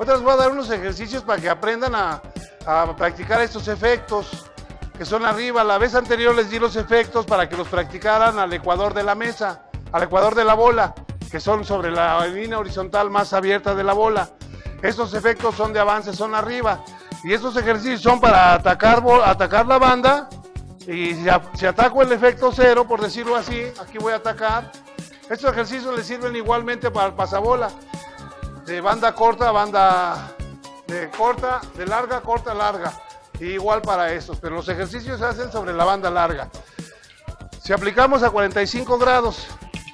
Ahorita les voy a dar unos ejercicios para que aprendan a practicar estos efectos que son arriba. La vez anterior les di los efectos para que los practicaran al ecuador de la mesa, al ecuador de la bola, que son sobre la línea horizontal más abierta de la bola. Estos efectos son de avance, son arriba. Y estos ejercicios son para atacar la banda. Y si ataco el efecto 0, por decirlo así, aquí voy a atacar. Estos ejercicios les sirven igualmente para el pasabola. De banda corta, banda corta, de larga, corta, larga. Y igual para estos, pero los ejercicios se hacen sobre la banda larga. Si aplicamos a 45 grados,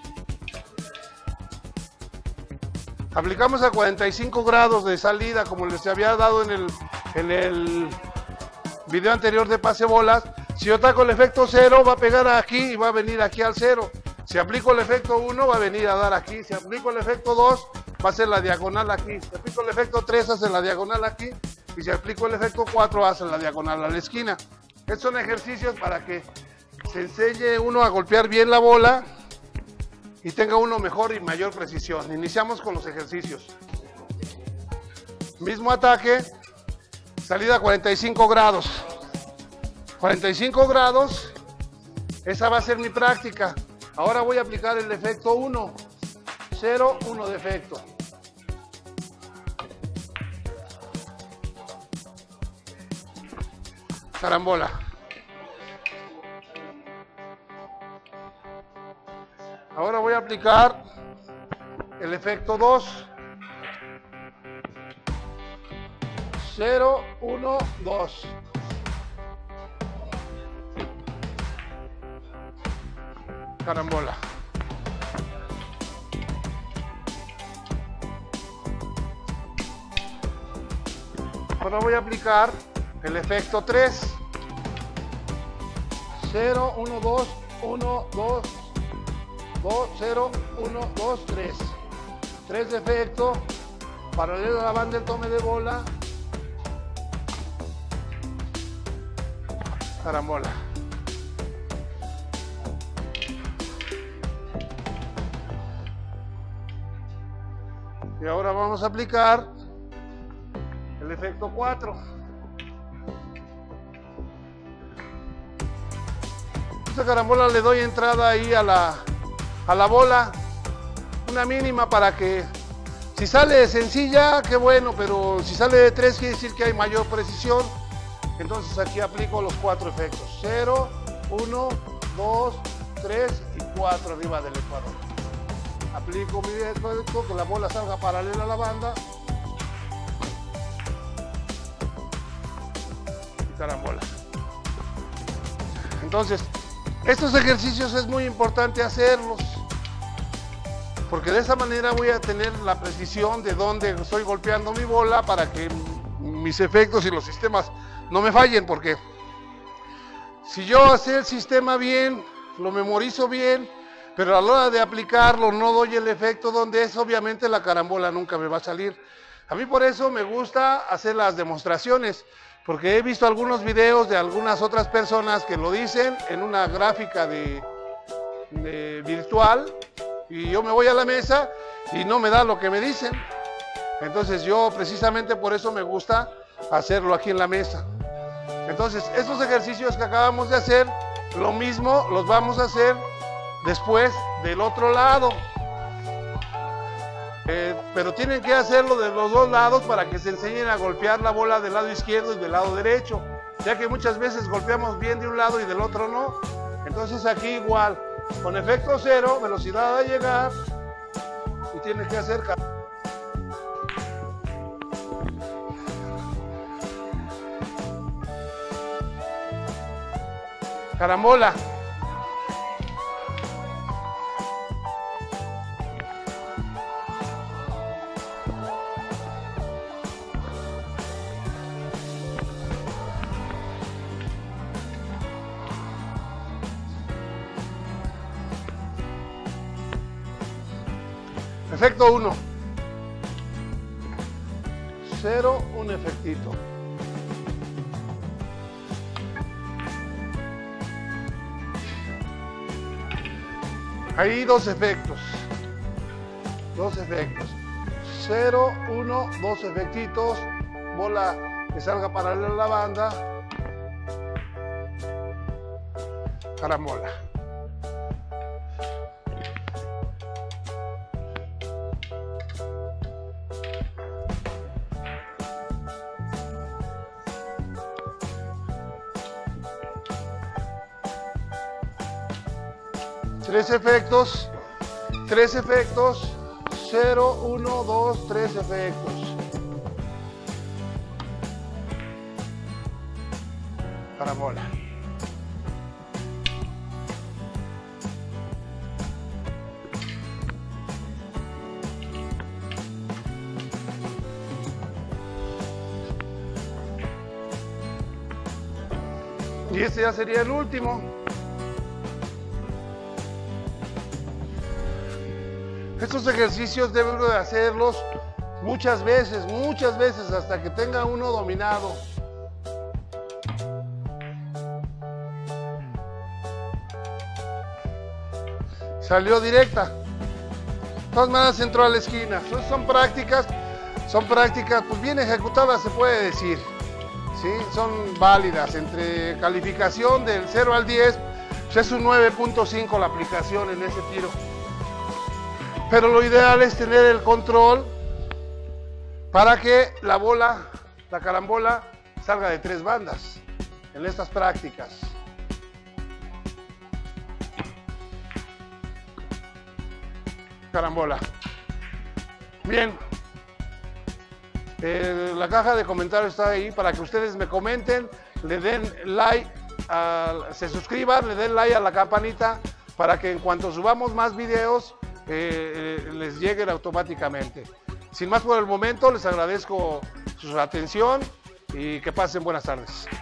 aplicamos a 45 grados de salida, como les había dado en el video anterior de pase bolas. Si yo ataco el efecto 0, va a pegar aquí y va a venir aquí al 0. Si aplico el efecto 1, va a venir a dar aquí. Si aplico el efecto 2, va a hacer la diagonal aquí. Si aplico el efecto 3, hace la diagonal aquí. Y si aplico el efecto 4, hace la diagonal a la esquina. Estos son ejercicios para que se enseñe uno a golpear bien la bola y tenga uno mejor y mayor precisión. Iniciamos con los ejercicios. Mismo ataque, salida a 45 grados. 45 grados, esa va a ser mi práctica. Ahora voy a aplicar el efecto 1. 0, 1 de efecto. Carambola. Ahora voy a aplicar el efecto 2. 0, 1, 2. Carambola. Ahora voy a aplicar el efecto 3. 0, 1, 2, 1, 2, 2, 0, 1, 2, 3. 3 de efecto, paralelo a la banda del tome de bola. Carambola. Y ahora vamos a aplicar el efecto 4. Esta carambola le doy entrada ahí a la bola, una mínima para que, si sale sencilla, qué bueno, pero si sale de 3 quiere decir que hay mayor precisión. Entonces aquí aplico los 4 efectos. 0, 1, 2, 3 y 4 arriba del ecuador. Aplico mi efecto, que la bola salga paralela a la banda. Y carambola. Entonces, estos ejercicios es muy importante hacerlos, porque de esa manera voy a tener la precisión de dónde estoy golpeando mi bola para que mis efectos y los sistemas no me fallen, porque si yo sé el sistema bien, lo memorizo bien, pero a la hora de aplicarlo no doy el efecto donde es, obviamente la carambola nunca me va a salir. A mí por eso me gusta hacer las demostraciones, porque he visto algunos videos de algunas otras personas que lo dicen en una gráfica de virtual, y yo me voy a la mesa y no me da lo que me dicen. Entonces yo precisamente por eso me gusta hacerlo aquí en la mesa. Entonces estos ejercicios que acabamos de hacer, lo mismo los vamos a hacer después del otro lado. Pero tienen que hacerlo de los dos lados para que se enseñen a golpear la bola del lado izquierdo y del lado derecho, ya que muchas veces golpeamos bien de un lado y del otro no. Entonces aquí igual, con efecto 0, velocidad a llegar, y tiene que hacer carambola. Efecto 1. 0, un efectito. Ahí dos efectos. 2 efectos. 0, 1, 2 efectitos, bola que salga paralela a la banda, carambola. Tres efectos, 0, 1, 2, 3 efectos. Carambola. Y este ya sería el último. Estos ejercicios debe uno de hacerlos muchas veces hasta que tenga uno dominado. Salió directa. De todas maneras entró a la esquina. Son prácticas pues bien ejecutadas, se puede decir. ¿Sí? Son válidas. Entre calificación del 0 al 10, pues es un 9.5 la aplicación en ese tiro. Pero lo ideal es tener el control para que la bola, la carambola, salga de 3 bandas en estas prácticas. Carambola. Bien. La caja de comentarios está ahí para que ustedes me comenten, le den like, se suscriban, le den like a la campanita para que en cuanto subamos más videos les lleguen automáticamente. Sin más por el momento, les agradezco su atención y que pasen buenas tardes.